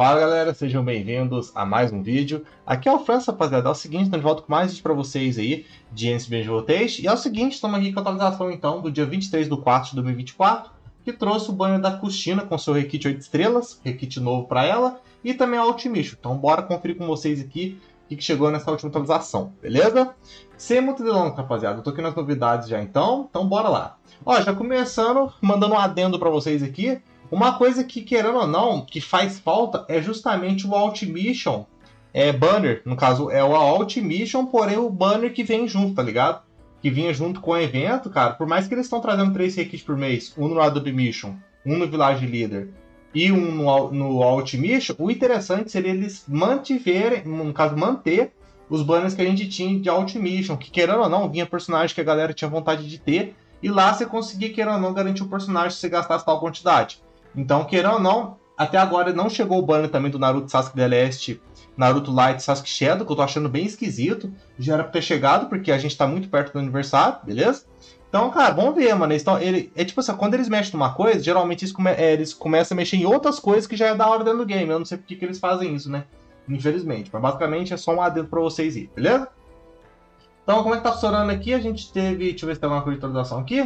Fala galera, sejam bem-vindos a mais um vídeo. Aqui é o França, rapaziada. É o seguinte, estamos de volta com mais vídeo para vocês aí de NCBG Voltage. E é o seguinte, estamos aqui com a atualização então do dia 23/4 de 2024, que trouxe o banner da Custina com seu Rekit 8 estrelas, Rekit novo para ela, e também o Ultimation. Então bora conferir com vocês aqui o que chegou nessa última atualização, beleza? Sem muito delongas, rapaziada, eu tô aqui nas novidades já então bora lá. Ó, já começando, mandando um adendo para vocês aqui. Uma coisa que, querendo ou não, que faz falta é justamente o Ultimation banner. No caso, é o Ultimation, porém o banner que vem junto, tá ligado? Que vinha junto com o evento, cara. Por mais que eles estão trazendo 3 rekits por mês, um no Adobe Mission, um no Village Leader e um no Ultimation, o interessante seria eles mantiverem, no caso, manter os banners que a gente tinha de Ultimation, que, querendo ou não, vinha personagem que a galera tinha vontade de ter, e lá você conseguia, querendo ou não, garantir o personagem se você gastasse tal quantidade. Então, querendo ou não, até agora não chegou o banner também do Naruto Sasuke Celeste, Naruto Light Sasuke Shadow, que eu tô achando bem esquisito. Já era pra ter chegado, porque a gente tá muito perto do aniversário, beleza? Então, cara, vamos ver, mano. É tipo assim, quando eles mexem numa coisa, geralmente eles começam a mexer em outras coisas que já é da hora dentro do game. Eu não sei porque que eles fazem isso, né? Infelizmente. Mas basicamente é só um adendo pra vocês aí, beleza? Então, como é que tá funcionando aqui? A gente teve. Deixa eu ver se tem alguma coisa de atualização aqui.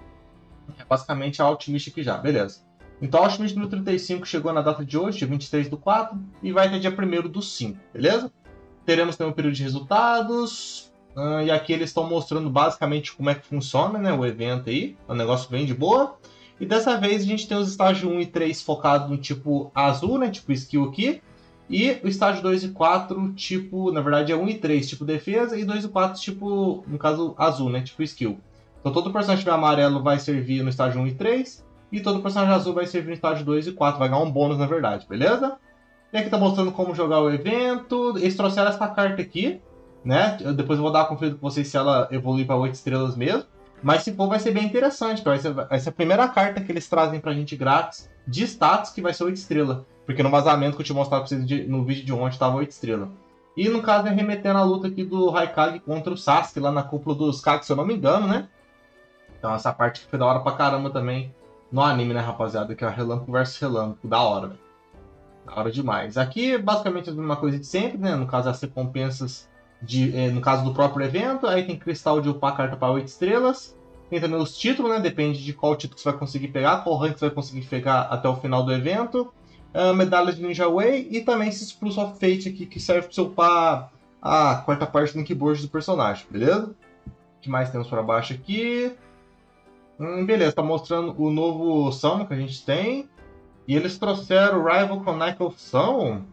É basicamente a Ultimate aqui já, beleza. Então, o Ultimate número 35 chegou na data de hoje, dia 23/4, e vai até dia 1º/5, beleza? Teremos também um período de resultados, e aqui eles estão mostrando basicamente como é que funciona, né, o evento aí, é um negócio bem de boa. E dessa vez a gente tem os estágios 1 e 3 focados no tipo azul, né, tipo skill aqui, e o estágio 2 e 4, tipo, na verdade é 1 e 3, tipo defesa, e 2 e 4, tipo, no caso azul, né, tipo skill. Então todo personagem amarelo vai servir no estágio 1 e 3, e todo personagem azul vai servir no estágio 2 e 4, vai ganhar um bônus na verdade, beleza? E aqui tá mostrando como jogar o evento. Eles trouxeram essa carta aqui, né? Depois eu vou dar uma conferida com vocês se ela evoluir para 8 estrelas mesmo. Mas se for, vai ser bem interessante, vai ser a primeira carta que eles trazem pra gente grátis de status que vai ser 8 estrelas. Porque no vazamento que eu te mostrava pra vocês no vídeo de ontem tava 8 estrelas. E no caso é remetendo a luta aqui do Raikage contra o Sasuke lá na cúpula dos Kage, se eu não me engano, né? Então essa parte foi da hora pra caramba também no anime, né, rapaziada? Que é o Relâmpago versus Relâmpago. Da hora, velho. Da hora demais. Aqui, basicamente, é a mesma coisa de sempre, né? No caso, as recompensas, no caso do próprio evento. Aí tem cristal de upar a carta para 8 estrelas. Tem também os títulos, né? Depende de qual título você vai conseguir pegar, qual rank você vai conseguir pegar até o final do evento. Medalha de Ninja Way. E também esses Plus of Fate aqui, que serve para você upar a quarta parte do Linkboard do personagem, beleza? O que mais temos para baixo aqui? Beleza, tá mostrando o novo Summon que a gente tem. E eles trouxeram o Rival Chronicle Summon.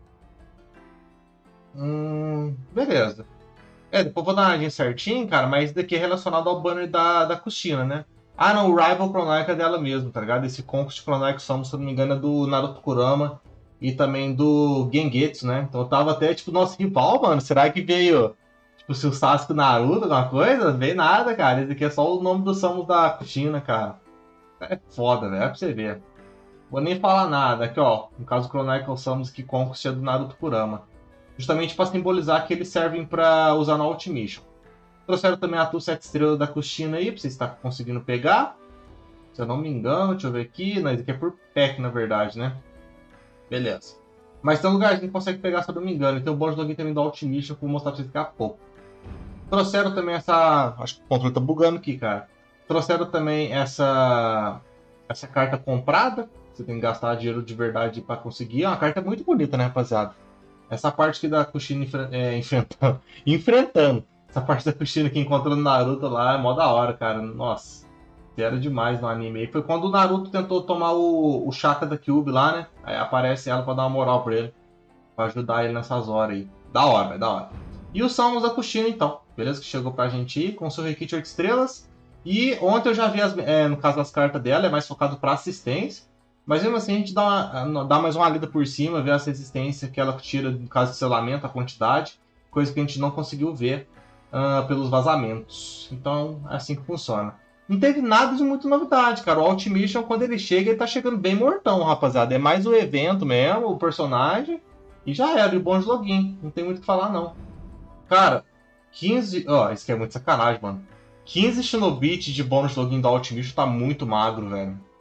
Beleza. Depois eu vou dar uma olhadinha certinho, cara, mas isso daqui é relacionado ao banner da Kushina, né? Ah, não, o Rival Chronicle é dela mesmo, tá ligado? Esse Conquest Chronicle Summon, se eu não me engano, é do Naruto Kurama e também do Gengetsu, né? Então eu tava até, tipo, nosso rival, mano, será que veio, tipo, se o Sasuke Naruto, alguma coisa? Não veio nada, cara. Esse aqui é só o nome do Summon da Kushina, cara. É foda, velho, é pra você ver. Vou nem falar nada. Aqui, ó. No caso, Chronicle Summons que Conquest é do Naruto Kurama. Justamente para simbolizar que eles servem para usar no Ultimation. Trouxeram também a Tool 7 estrelas da Kushina aí, pra você estar conseguindo pegar. Se eu não me engano, deixa eu ver aqui. Não, isso aqui é por pack, na verdade, né? Beleza. Mas tem um lugarzinho que consegue pegar, se eu não me engano. E tem o bônus login também do Ultimation, que eu vou mostrar pra vocês daqui a pouco. Trouxeram também essa... Acho que o controle tá bugando aqui, cara. Trouxeram também essa carta comprada. Você tem que gastar dinheiro de verdade para conseguir. É uma carta muito bonita, né, rapaziada? Essa parte aqui da Kushina enfrentando. Essa parte da Kushina que encontrando Naruto lá é mó da hora, cara. Nossa, era demais no anime. E foi quando o Naruto tentou tomar o chakra da Kyuubi lá, né? Aí aparece ela pra dar uma moral pra ele. Pra ajudar ele nessas horas aí. Da hora, velho, da hora. E o Samus da Kushina, então. Beleza? Que chegou pra gente ir com seu Rekit 8 estrelas. E ontem eu já vi, no caso das cartas dela, é mais focado pra assistência. Mas mesmo assim a gente dá mais uma lida por cima, ver essa resistência que ela tira, no caso de selamento, a quantidade. Coisa que a gente não conseguiu ver pelos vazamentos. Então é assim que funciona. Não teve nada de muito novidade, cara. O Ultimation, quando ele chega, ele tá chegando bem mortão, rapaziada. É mais o evento mesmo, o personagem. E já era, e o bônus de login. Não tem muito o que falar, não. Cara, 15... Ó, isso aqui é muito sacanagem, mano. 15 Shinobit de bônus de login do Ultimation tá muito magro, velho.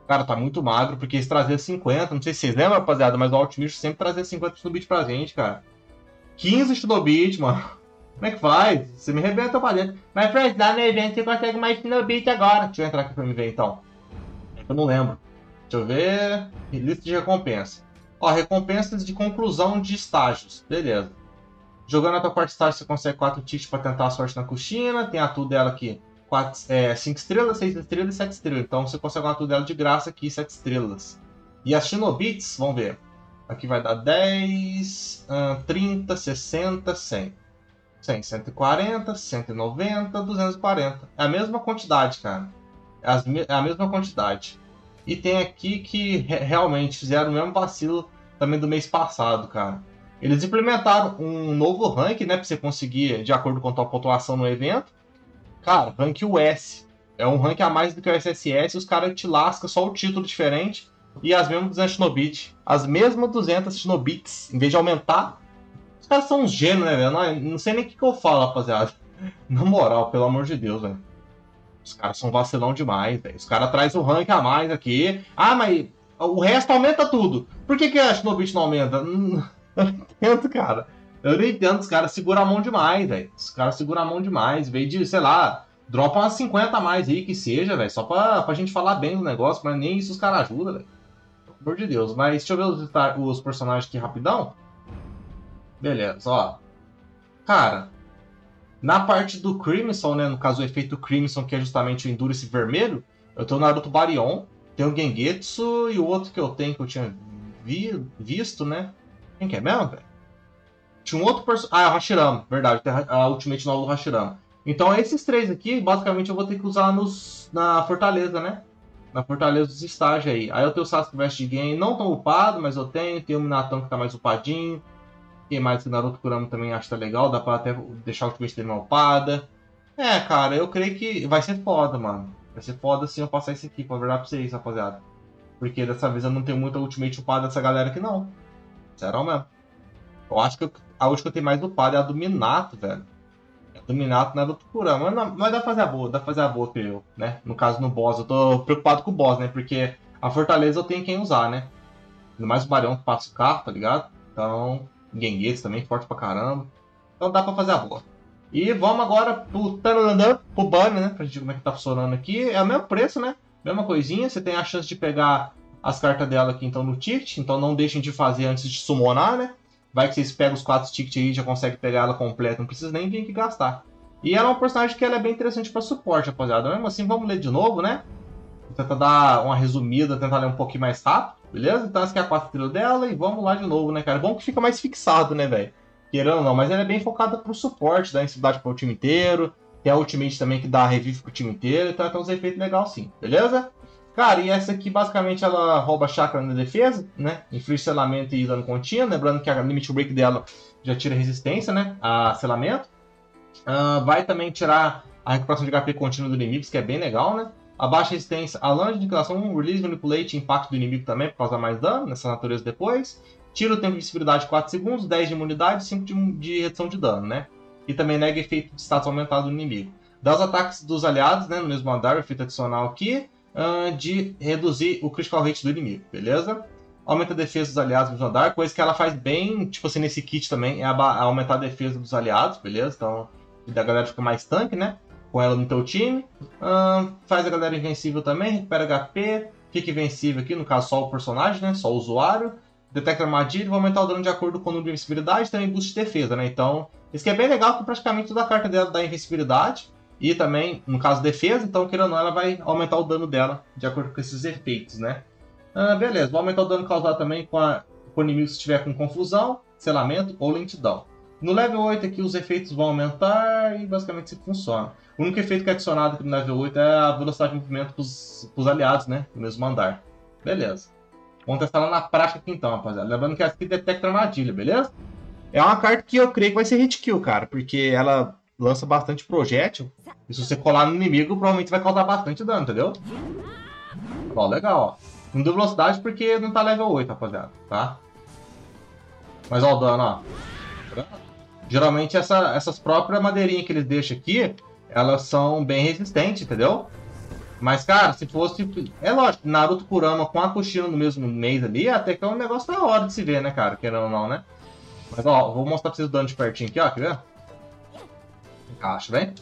Cara, tá muito magro, porque eles traziam 50. Não sei se vocês lembram, rapaziada, mas o Ultimate sempre trazia 50 Shinobit pra gente, cara. 15 Shinobit, mano. Como é que faz? Você me arrebenta pra dentro. Mas, Fred, lá no evento você consegue mais Shinobit agora. Deixa eu entrar aqui pra me ver, então. Eu não lembro. Deixa eu ver. Lista de recompensa. Ó, recompensas de conclusão de estágios. Beleza. Jogando a tua quarta estágio, você consegue 4 tickets pra tentar a sorte na coxina. Tem a tool dela aqui. 5 estrelas, 6 estrelas e 7 estrelas. Então você consegue uma tool dela de graça aqui, 7 estrelas. E as Shinobits, vamos ver. Aqui vai dar 10, 30, 60, 100. 100, 140, 190, 240. É a mesma quantidade, cara. É a mesma quantidade. E tem aqui que realmente fizeram o mesmo vacilo também do mês passado, cara. Eles implementaram um novo rank, né, pra você conseguir de acordo com a tua pontuação no evento. Cara, rank US. É um rank a mais do que o SSS, e os caras te lascam só o título diferente e as mesmas 200 Shinobits. As mesmas 200 Shinobits. Em vez de aumentar, os caras são uns gênios, né, velho? Não sei nem o que eu falo, rapaziada. Na moral, pelo amor de Deus, velho. Os caras são vacilão demais, velho. Os caras trazem o rank a mais aqui. Ah, mas o resto aumenta tudo. Por que a Shinobit não aumenta? Eu não entendo, cara. Eu não entendo. Os caras seguram a mão demais, velho. Os caras seguram a mão demais. Em vez de, sei lá, dropa umas 50 a mais aí que seja, velho. Só pra gente falar bem do negócio, mas nem isso os caras ajudam, velho. Pelo amor de Deus. Mas deixa eu ver os personagens aqui rapidão. Beleza, ó. Cara, na parte do Crimson, né? No caso, o efeito Crimson, que é justamente o Endurance vermelho, eu tenho o Naruto Baryon, tenho o Gengetsu e o outro que eu tenho, que eu tinha visto, né? Quem que é mesmo, velho? Tinha um outro personagem. Ah, é o Hashirama, verdade, tem a Ultimate nova do Hashirama. Então, esses três aqui, basicamente, eu vou ter que usar na Fortaleza, né? Na Fortaleza dos estágios aí. Aí eu tenho o Sasuke Vest Game, não tão upado, mas eu tenho o Minaton que tá mais upadinho. Quem mais que Naruto Kurama também acho que tá legal, dá pra até deixar o Ultimate dele na upada. É, cara, eu creio que vai ser foda, mano. Vai ser foda sim eu passar esse aqui, pra verdade pra vocês, rapaziada. Porque dessa vez eu não tenho muita Ultimate upada dessa galera aqui, não. Sério mesmo. Eu acho que a última que eu tenho mais upada é a do Minato, velho. A do Minato não é do Kurama. Mas dá pra fazer a boa, dá pra fazer a boa, creio eu, né? No caso, no boss. Eu tô preocupado com o boss, né? Porque a Fortaleza eu tenho quem usar, né? Ainda mais o Barão que passa o carro, tá ligado? Então, Gengetsu também, forte pra caramba. Então dá pra fazer a boa. E vamos agora pro banner, né? Pra gente ver como é que tá funcionando aqui. É o mesmo preço, né? Mesma coisinha. Você tem a chance de pegar as cartas dela aqui então no ticket. Então não deixem de fazer antes de summonar, né? Vai que vocês pegam os 4 tickets aí e já conseguem pegar ela completa. Não precisa nem vir aqui gastar. E ela é um personagem que ela é bem interessante pra suporte, rapaziada. Mesmo assim, vamos ler de novo, né? Vou tentar dar uma resumida, tentar ler um pouquinho mais rápido, beleza? Então essa aqui é a 4 estrelas dela e vamos lá de novo, né, cara? É bom que fica mais fixado, né, velho? Querendo ou não, mas ela é bem focada pro suporte, dá instabilidade pro time inteiro. Tem a Ultimate também que dá revive pro time inteiro, então tem uns efeitos legais sim, beleza? Cara, e essa aqui basicamente ela rouba chakra na defesa, né? Inflige selamento e dano contínuo. Lembrando que a Limit Break dela já tira resistência, né? A selamento. Vai também tirar a recuperação de HP contínuo do inimigo, que é bem legal, né? A baixa resistência, a Lunge de aniquilação, Release, Manipulate, impacto do inimigo também, por causar mais dano nessa natureza depois. Tira o tempo de visibilidade 4 segundos, 10 de imunidade e 5 de redução de dano, né? E também nega efeito de status aumentado do inimigo. Dá os ataques dos aliados, né, no mesmo andar, efeito adicional aqui, de reduzir o critical rate do inimigo, beleza? Aumenta a defesa dos aliados no mesmo andar, coisa que ela faz bem, tipo assim, nesse kit também, é aumentar a defesa dos aliados, beleza? Então, a galera fica mais tanque, né? Com ela no teu time. Faz a galera invencível também, recupera HP, fica invencível aqui, no caso só o personagem, né? Só o usuário. Detecta armadilha e vai aumentar o dano de acordo com o número de invencibilidade e também boost de defesa, né? Então, isso que é bem legal, que praticamente toda a carta dela dá invencibilidade. E também, no caso, defesa, então, querendo ou não, ela vai aumentar o dano dela de acordo com esses efeitos, né? Beleza, vai aumentar o dano causado também com o inimigo se estiver com confusão, selamento ou lentidão. No level 8 aqui os efeitos vão aumentar e basicamente isso funciona. O único efeito que é adicionado aqui no level 8 é a velocidade de movimento pros aliados, né? No mesmo andar. Beleza. Vamos testar lá na prática aqui então, rapaziada. Lembrando que essa aqui detecta armadilha, beleza? É uma carta que eu creio que vai ser hit kill, cara. Porque ela lança bastante projétil. E se você colar no inimigo, provavelmente vai causar bastante dano, entendeu? Ó, legal, ó. Não deu velocidade porque não tá level 8, rapaziada, tá? Mas ó o dano, ó. Geralmente essas próprias madeirinhas que eles deixam aqui, elas são bem resistentes, entendeu? Mas, cara, se fosse... É lógico, Naruto Kurama com a Kushina no mesmo mês ali, até que é um negócio da hora de se ver, né, cara? Querendo ou não, né? Mas, ó, vou mostrar pra vocês o dano de pertinho aqui, ó. Quer ver? Encaixa, vem.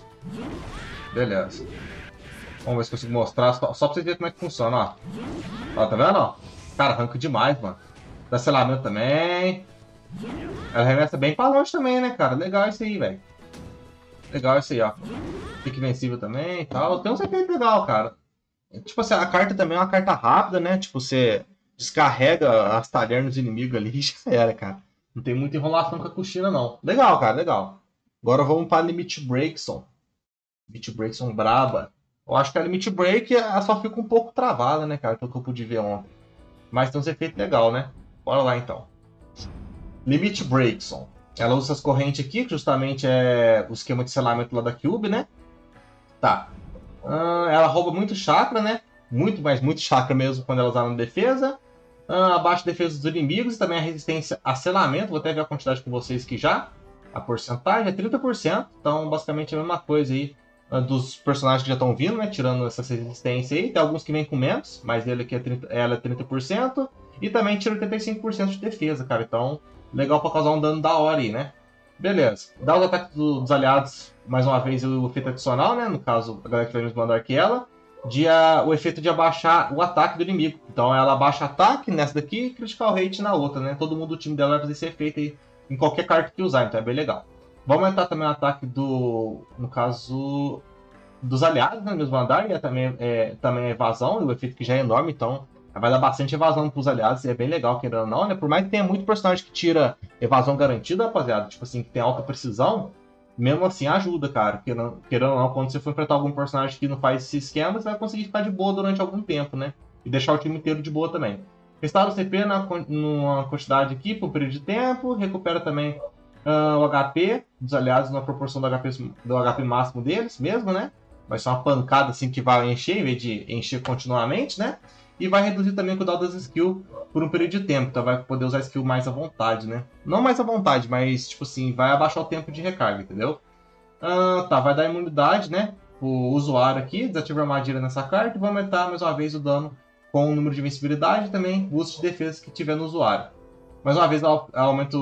Beleza. Vamos ver se consigo mostrar, só pra vocês verem como é que funciona, ó. Ó, tá vendo, ó? Cara, arranca demais, mano. Dá selamento também. Ela arremessa bem pra longe também, né, cara? Legal isso aí, velho. Legal isso aí, ó. Fica invencível também e tal. Tem uns efeitos legais, cara. Tipo assim, a carta também é uma carta rápida, né? Tipo, você descarrega as talheres nos inimigos ali e já era, cara. Não tem muita enrolação com a Kushina, não. Legal, cara, legal. Agora vamos pra Limit Breakson. Limit Breakson braba. Eu acho que a Limit Break ela só fica um pouco travada, né, cara? Pelo que eu pude ver ontem. Mas tem uns efeitos legais, né? Bora lá, então. Limit Breakson. Ela usa essas correntes aqui, que justamente é o esquema de selamento lá da Cube, né? Tá. Ela rouba muito chakra, né? Muito, mas muito chakra mesmo quando ela usar na defesa. Abaixa a defesa dos inimigos e também a resistência a selamento. Vou até ver a quantidade com vocês aqui já. A porcentagem é 30%. Então, basicamente, é a mesma coisa aí dos personagens que já estão vindo, né? Tirando essa resistência aí. Tem alguns que vêm com menos, mas ele aqui ela é 30%. E também tira 85% de defesa, cara. Então, legal pra causar um dano da hora aí, né? Beleza. Dá os ataques dos aliados, mais uma vez, o efeito adicional, né? No caso, a galera que vai nos mandar aqui ela. O efeito de abaixar o ataque do inimigo. Então ela abaixa ataque nessa daqui e critical rate na outra, né? Todo mundo do time dela vai fazer esse efeito aí em qualquer carta que usar, então é bem legal. Vai aumentar também o ataque no caso, dos aliados, né? No mesmo andar, e também a evasão, o efeito que já é enorme, então vai dar bastante evasão pros aliados, e é bem legal, querendo ou não, né? Por mais que tenha muito personagem que tira evasão garantida, rapaziada, tipo assim, que tem alta precisão, mesmo assim ajuda, cara. Querendo ou não, quando você for enfrentar algum personagem que não faz esse esquema, você vai conseguir ficar de boa durante algum tempo, né? E deixar o time inteiro de boa também. Restaura o CP numa quantidade aqui, por um período de tempo, recupera também o HP dos aliados na proporção do HP máximo deles mesmo, né? Vai ser uma pancada assim que vai encher, em vez de encher continuamente, né? E vai reduzir também o cuidado das skills por um período de tempo. Então vai poder usar a skill mais à vontade, né? Não mais à vontade, mas tipo assim, vai abaixar o tempo de recarga, entendeu? Tá, vai dar imunidade, né? O usuário aqui, desativa a armadilha nessa carta e vai aumentar mais uma vez o dano com o número de invencibilidade e também o uso de defesa que tiver no usuário. Mais uma vez, aumenta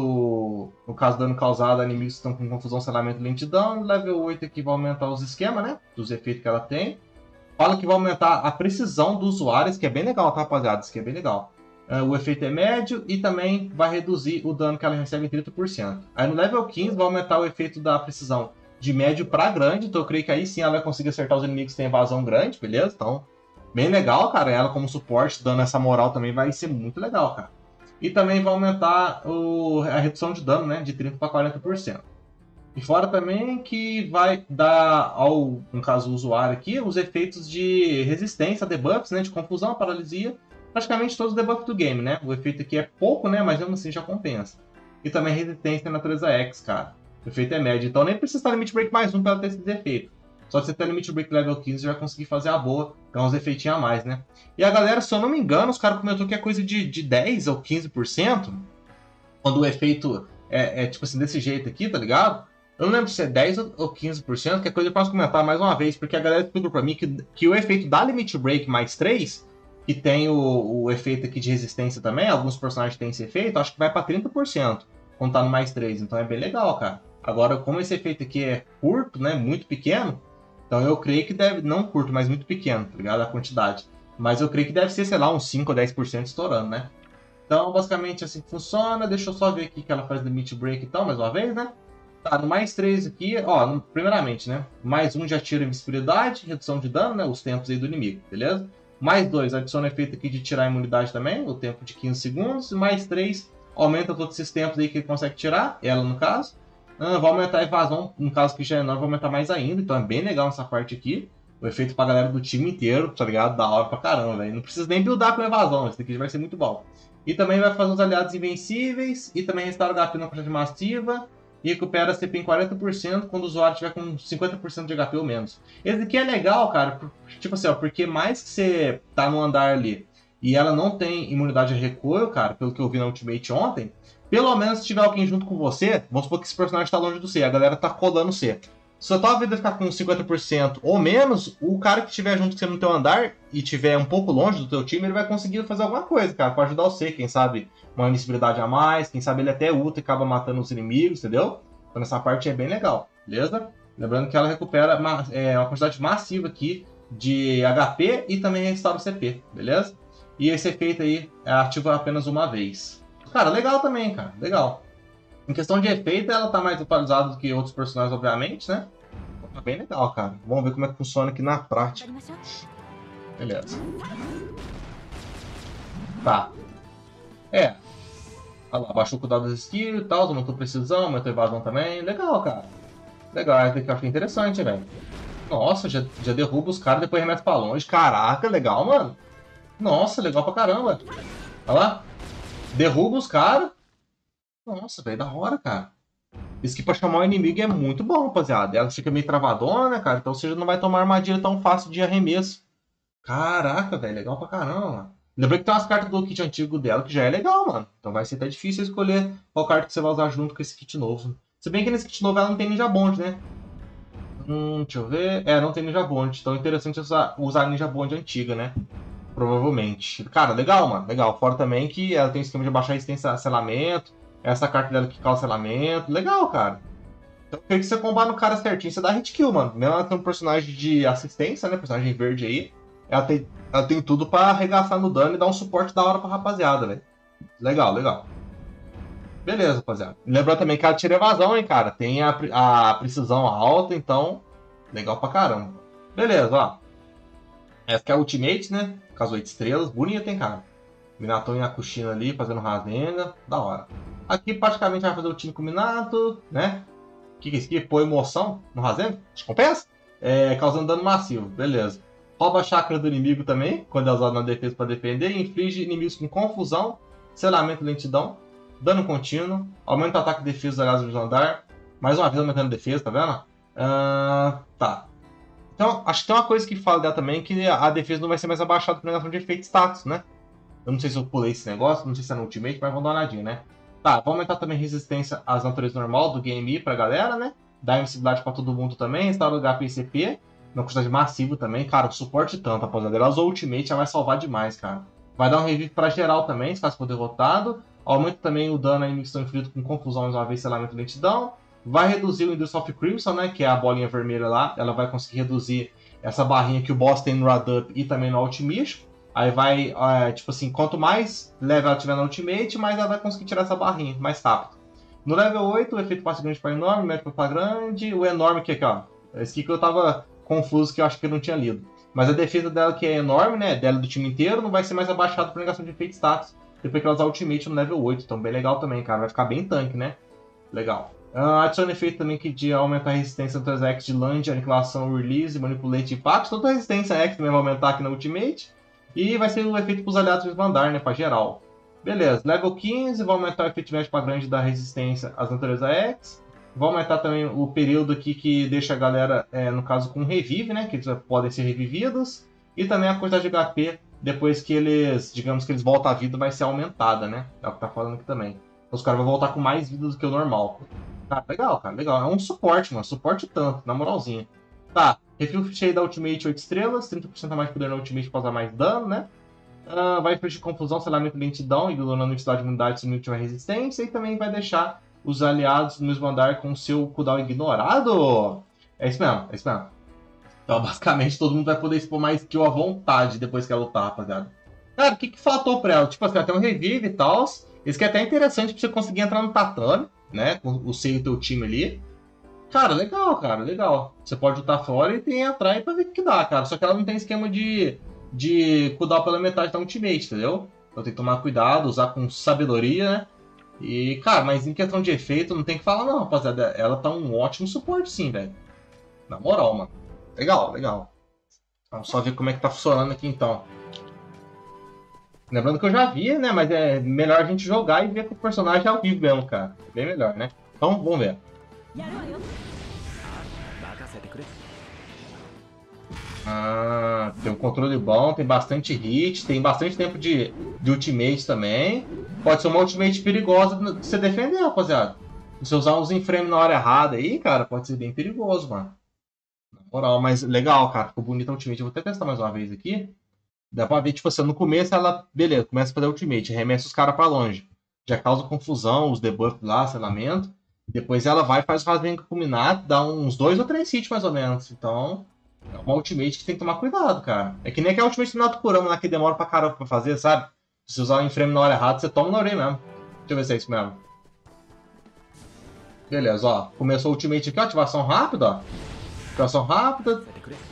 no caso, dano causado a inimigos que estão com confusão, selamento e lentidão. Level 8 aqui vai aumentar os esquemas, né? Dos efeitos que ela tem. Fala que vai aumentar a precisão dos usuários, que é bem legal, tá, rapaziada? Isso que é bem legal. O efeito é médio e também vai reduzir o dano que ela recebe em 30%. Aí no level 15 vai aumentar o efeito da precisão de médio para grande, então eu creio que aí sim ela vai conseguir acertar os inimigos que têm evasão grande, beleza? Então, bem legal, cara. Ela como suporte, dando essa moral também vai ser muito legal, cara. E também vai aumentar a redução de dano, né, de 30% para 40%. E fora também que vai dar no caso, o usuário aqui, os efeitos de resistência, debuffs, né, de confusão, paralisia, praticamente todos os debuffs do game, né? O efeito aqui é pouco, né, mas mesmo assim já compensa. E também resistência na natureza X, cara. O efeito é médio, então nem precisa estar Limit Break mais um para ter esse efeito. Só você ter Limit Break level 15 já vai conseguir fazer a boa, então uns efeitinhos a mais, né? E a galera, se eu não me engano, os caras comentou que é coisa de 10 ou 15%, quando o efeito é tipo assim, desse jeito aqui, tá ligado? Eu não lembro se é 10 ou 15%, que é coisa que eu posso comentar mais uma vez, porque a galera explicou pra mim que o efeito da Limit Break mais 3, que tem o efeito aqui de resistência também, alguns personagens têm esse efeito, acho que vai pra 30%, quando tá no mais 3, então é bem legal, cara. Agora, como esse efeito aqui é curto, né, muito pequeno, então eu creio que deve, não curto, mas muito pequeno, tá ligado? A quantidade. Mas eu creio que deve ser, sei lá, uns 5 ou 10% estourando, né? Então, basicamente assim que funciona. Deixa eu só ver aqui que ela faz Limit Break então, mais uma vez, né? Tá, no mais 3 aqui, ó, primeiramente, né? Mais 1 já tira invisibilidade, redução de dano, né? Os tempos aí do inimigo, beleza? Mais 2, adiciona o efeito aqui de tirar a imunidade também, o tempo de 15 segundos. E mais 3, aumenta todos esses tempos aí que ele consegue tirar, ela no caso. Vai aumentar a evasão, no caso que já é enorme, vai aumentar mais ainda, então é bem legal essa parte aqui. O efeito pra galera do time inteiro, tá ligado? Da hora pra caramba, velho. Não precisa nem buildar com evasão, esse daqui vai ser muito bom. E também vai fazer os aliados invencíveis, e também restaura o HP na quantidade massiva, e recupera a CP em 40% quando o usuário tiver com 50% de HP ou menos. Esse aqui é legal, cara, tipo assim, ó, porque mais que você tá no andar ali, e ela não tem imunidade a recuo, cara, pelo que eu vi na Ultimate ontem, pelo menos se tiver alguém junto com você, vamos supor que esse personagem tá longe do C, a galera tá colando o C. Se a tua vida ficar com 50% ou menos, o cara que estiver junto com você no teu andar e estiver um pouco longe do teu time, ele vai conseguir fazer alguma coisa, cara, pra ajudar você. Quem sabe uma invencibilidade a mais, quem sabe ele até ulta e acaba matando os inimigos, entendeu? Então essa parte é bem legal, beleza? Lembrando que ela recupera uma quantidade massiva aqui de HP e também restaura o CP, beleza? E esse efeito aí é ativo apenas uma vez. Cara, legal também, cara, legal. Em questão de efeito, ela tá mais atualizada do que outros personagens, obviamente, né? Tá bem legal, cara. Vamos ver como é que funciona aqui na prática. Beleza. Tá. É. Olha lá, baixou o cuidado das skills e tal, aumentou precisão, aumentou evasão também. Legal, cara. Legal, essa daqui eu achei interessante, velho. Nossa, já derruba os caras e depois remete pra longe. Caraca, legal, mano. Nossa, legal pra caramba. Olha lá. Derruba os caras. Nossa, velho, da hora, cara. Isso aqui pra chamar o inimigo é muito bom, rapaziada. Ela fica meio travadona, cara, então você já não vai tomar armadilha tão fácil de arremesso. Caraca, velho, legal pra caramba, mano. Lembrei que tem umas cartas do kit antigo dela que já é legal, mano. Então vai ser até difícil escolher qual carta que você vai usar junto com esse kit novo. Se bem que nesse kit novo ela não tem Ninja Bond, né? Deixa eu ver. É, não tem Ninja Bond. Então é interessante usar Ninja Bond antiga, né? Provavelmente. Cara, legal, mano. Legal. Fora também que ela tem esquema de baixar resistência a selamento. Essa carta dela que causa selamento. Legal, cara. Então, eu creio que você combar no cara certinho, você dá hit kill, mano. Mesmo ela tem um personagem de assistência, né? Personagem verde aí. Ela tem tudo pra arregaçar no dano e dar um suporte da hora pra rapaziada, velho. Legal, legal. Beleza, rapaziada. Lembrando também que ela tira evasão, hein, cara. Tem a precisão alta, então... Legal pra caramba. Beleza, ó. Essa aqui é a Ultimate, né? Com as 8 estrelas. Bonita, hein, cara. Minato e a Kushina ali, fazendo Rasengan. Da hora. Aqui, praticamente, vai fazer o time com o Minato, né? O que é isso aqui? Pôr emoção no Rasengan? Descompensa? Causando dano massivo. Beleza. Rouba a chakra do inimigo também, quando é usado na defesa para defender. E inflige inimigos com confusão, selamento e lentidão. Dano contínuo. Aumenta o ataque e defesa dos aliados do andar. Mais uma vez aumentando a defesa, tá vendo? Tá. Então, acho que tem uma coisa que fala dela também, que a defesa não vai ser mais abaixada por negação de efeito status, né? Eu não sei se eu pulei esse negócio, não sei se é no Ultimate, mas vamos dar uma olhadinha, né? Tá, vou aumentar também a resistência às naturezas normal do Game E pra galera, né? Dá invencibilidade pra todo mundo também, restaura o HP e CP, uma quantidade massiva também. Cara, o suporte tanto, rapaziada. Ela usou o Ultimate, já vai salvar demais, cara. Vai dar um revive pra geral também, se caso for derrotado. Aumenta também o dano a inimigos que estão infligidos com confusão uma vez, selamento e lentidão. Vai reduzir o Induce of Crimson, né? Que é a bolinha vermelha lá. Ela vai conseguir reduzir essa barrinha que o boss tem no Radup e também no Ultimate. Aí vai, tipo assim, quanto mais level ela tiver no Ultimate, mais ela vai conseguir tirar essa barrinha mais rápido. No level 8, o efeito passo grande para enorme, médio para grande. O enorme que aqui, ó. Esse aqui que eu tava confuso, que eu acho que eu não tinha lido. Mas a defesa dela que é enorme, né? Dela do time inteiro, não vai ser mais abaixado por negação de efeito status. Depois que ela usar Ultimate no level 8. Então bem legal também, cara. Vai ficar bem tanque, né? Legal. Adiciona efeito também que de aumentar a resistência entre as X de Land, aniquilação, release, manipulate e impacto. Toda a resistência X também vai aumentar aqui na Ultimate. E vai ser o efeito para os aliados do andar, né? Pra geral. Beleza. Level 15, vai aumentar o efeito médio para grande da resistência às naturezas X. Vai aumentar também o período aqui que deixa a galera, no caso, com revive, né? Que eles podem ser revividos. E também a quantidade de HP depois que eles, digamos que eles voltam à vida, vai ser aumentada, né? É o que tá falando aqui também. Então, os caras vão voltar com mais vida do que o normal. Cara, legal, cara, legal. É um suporte, mano. Suporte tanto, na moralzinha. Tá, refil cheio da Ultimate 8 estrelas, 30% a mais de poder na Ultimate pra causar mais dano, né? Vai infligir confusão, selamento e lentidão, ignorando a identidade de imunidade se não tiver resistência. E também vai deixar os aliados no mesmo andar com o seu cooldown ignorado. É isso mesmo, é isso mesmo. Então, basicamente, todo mundo vai poder expor mais skill à vontade depois que ela lutar, rapaziada. Cara, o que faltou pra ela? Tipo assim, ela tem um revive e tal. Isso que é até interessante pra você conseguir entrar no tatame, né? Com o seu e teu time ali. Cara, legal. Você pode lutar fora e tem entrar aí pra ver o que dá, cara. Só que ela não tem esquema de cooldown pela metade da Ultimate, entendeu? Então tem que tomar cuidado, usar com sabedoria, né? E, cara, mas em questão de efeito, não tem que falar não, rapaziada. Ela tá um ótimo suporte sim, velho. Na moral, mano. Legal. Vamos só ver como é que tá funcionando aqui, então. Lembrando que eu já vi, né? Mas é melhor a gente jogar e ver com o personagem ao vivo mesmo, cara. É bem melhor, né? Então, vamos ver. Tem um controle bom, tem bastante hit, tem bastante tempo de ultimate também. Pode ser uma ultimate perigosa de você defender, rapaziada. Se você usar os frame na hora errada aí, cara, pode ser bem perigoso, mano. Na moral, mas legal, cara. Ficou bonito a ultimate. Eu vou até testar mais uma vez aqui. Dá pra ver, tipo assim, no começo ela, beleza, começa a fazer ultimate, arremessa os caras pra longe. Já causa confusão, os debuffs lá, selamento. Depois ela vai, faz o Rasengan culminado, dá uns 2 ou 3 hits mais ou menos. Então, é uma ultimate que tem que tomar cuidado, cara. É que nem aquela ultimate do Nato Kurama lá que demora pra caramba pra fazer, sabe? Se você usar o inframe na hora errada, você toma na orelha mesmo. Deixa eu ver se é isso mesmo. Beleza, ó. Começou o ultimate aqui, ó, ativação rápida, ó. Ativação rápida.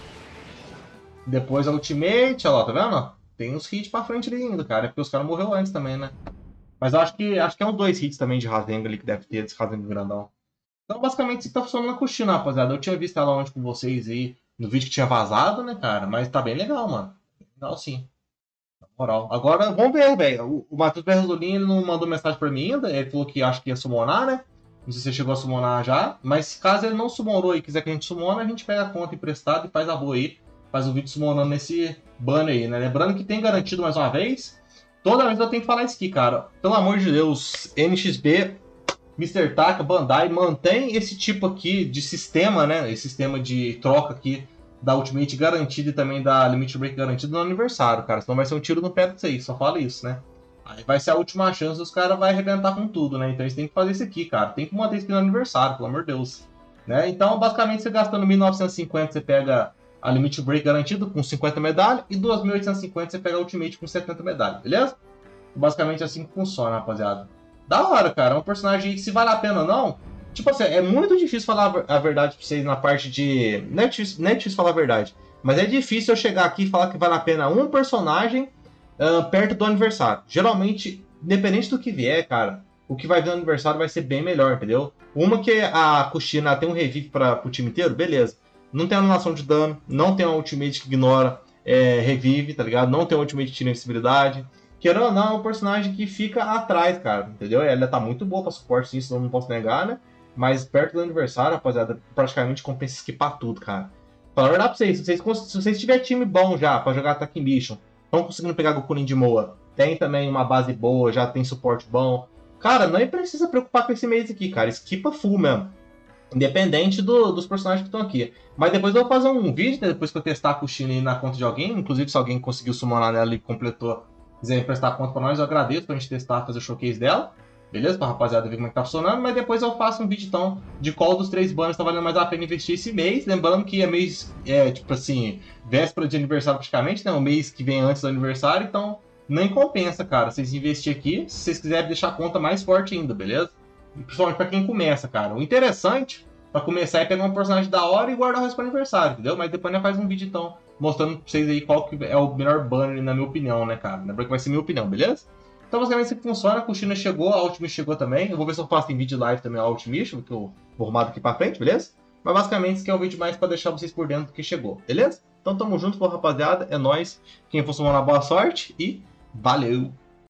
Depois a ultimate, ó lá, tá vendo? Tem uns hits pra frente ali ainda, cara. É porque os caras morreram antes também, né? Mas eu acho que é uns 2 hits também de Rasengan ali que deve ter, desse Rasengan grandão. Então, basicamente, isso que tá funcionando na Kushina, rapaziada. Eu tinha visto ela ontem com vocês aí, no vídeo que tinha vazado, né, cara? Mas tá bem legal, mano. Legal sim, na moral. Agora, vamos ver, velho. O Matheus Berrosolini, ele não mandou mensagem pra mim ainda. Ele falou que acho que ia summonar, né? Não sei se você chegou a summonar já. Mas caso ele não summonou e quiser que a gente summona, a gente pega a conta emprestada e faz a boa aí. Faz o vídeo summonando nesse banner aí, né? Lembrando que tem garantido mais uma vez. Toda vez eu tenho que falar isso aqui, cara. Pelo amor de Deus, NXP, Mr. Taka, Bandai, mantém esse tipo aqui de sistema, né? Esse sistema de troca aqui da Ultimate garantida e também da Limit Break garantida no aniversário, cara. Senão vai ser um tiro no pé disso aí, só fala isso, né? Aí vai ser a última chance, os caras vão arrebentar com tudo, né? Então eles têm que fazer isso aqui, cara. Tem que manter isso aqui no aniversário, pelo amor de Deus. Né? Então, basicamente, você gastando 1.950, você pega a Limit Break garantido com 50 medalhas e 2.850 você pega a Ultimate com 70 medalhas, beleza? Basicamente assim que funciona, rapaziada. Da hora, cara. É um personagem que, se vale a pena ou não. Tipo assim, é muito difícil falar a verdade pra vocês na parte de. Não é difícil falar a verdade. Mas é difícil eu chegar aqui e falar que vale a pena um personagem perto do aniversário. Geralmente, independente do que vier, cara, o que vai vir no aniversário vai ser bem melhor, entendeu? Uma que a Kushina tem um revive pro time inteiro, beleza. Não tem anulação de dano, não tem uma ultimate que ignora revive, tá ligado? Não tem uma ultimate que tira invencibilidade. Querendo ou não, é um personagem que fica atrás, cara, entendeu? Ela tá muito boa pra suporte, sim, isso eu não posso negar, né? Mas perto do aniversário, rapaziada, praticamente compensa skipar tudo, cara. Falar a verdade pra vocês, se vocês tiverem time bom já pra jogar Attack Mission, estão conseguindo pegar Gokunin de Moa, tem também uma base boa, já tem suporte bom. Cara, não precisa preocupar com esse mês aqui, cara. Skipa full mesmo. Independente dos personagens que estão aqui. Mas depois eu vou fazer um vídeo, né, depois que eu testar a Kushina na conta de alguém. Inclusive, se alguém conseguiu summonar nela e completou, quiser emprestar a conta pra nós, eu agradeço pra gente testar, fazer o showcase dela. Beleza? Pra rapaziada ver como é que tá funcionando. Mas depois eu faço um vídeo, então, de qual dos 3 banners tá valendo mais a pena investir esse mês. Lembrando que é mês, tipo assim, véspera de aniversário praticamente, né? O mês que vem antes do aniversário. Então, nem compensa, cara, vocês investir aqui. Se vocês quiserem deixar a conta mais forte ainda, beleza? Principalmente pra quem começa, cara. O interessante pra começar é pegar um personagem da hora e guardar o resto pro aniversário, entendeu? Mas depois nós faz um vídeo, então, mostrando pra vocês aí qual que é o melhor banner, na minha opinião, né, cara? Lembra que vai ser minha opinião, beleza? Então, basicamente, assim que funciona. A Kushina chegou, a Ultimate chegou também. Eu vou ver se eu faço em vídeo live também a Ultimate, porque eu vou arrumar daqui pra frente, beleza? Mas, basicamente, esse aqui é o vídeo mais pra deixar vocês por dentro do que chegou, beleza? Então, tamo junto, rapaziada. É nóis. Quem for somar uma boa sorte e valeu!